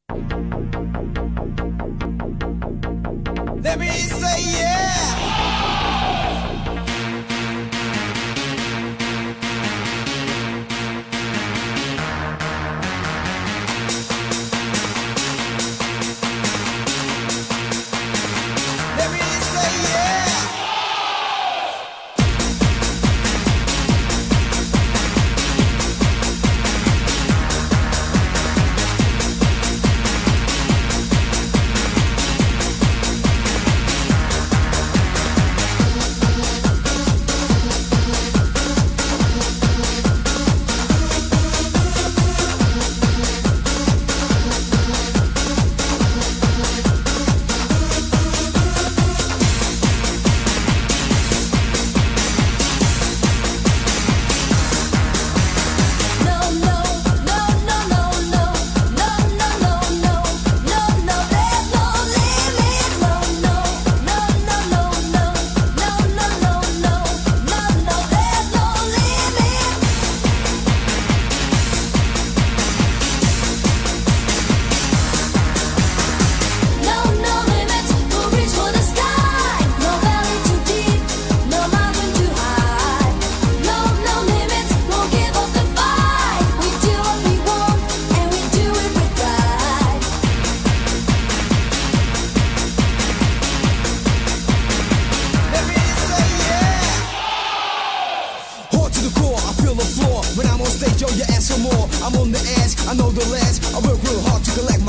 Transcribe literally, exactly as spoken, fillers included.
Let me say yeah. Let me say yeah. When I'm on stage, yo, you ask for more. I'm on the edge, I know the last. I work real hard to collect